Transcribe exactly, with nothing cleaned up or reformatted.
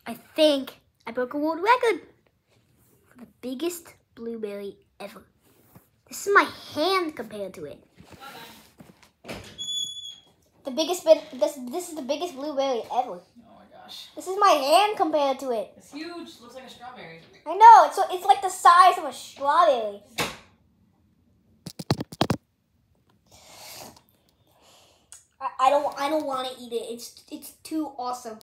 I think I broke a world record for the biggest blueberry ever. This is my hand compared to it. The biggest bit. This this is the biggest blueberry ever. Oh my gosh. This is my hand compared to it. It's huge. Looks like a strawberry. I know. It's so it's like the size of a strawberry. I, I don't I don't want to eat it. It's it's too awesome.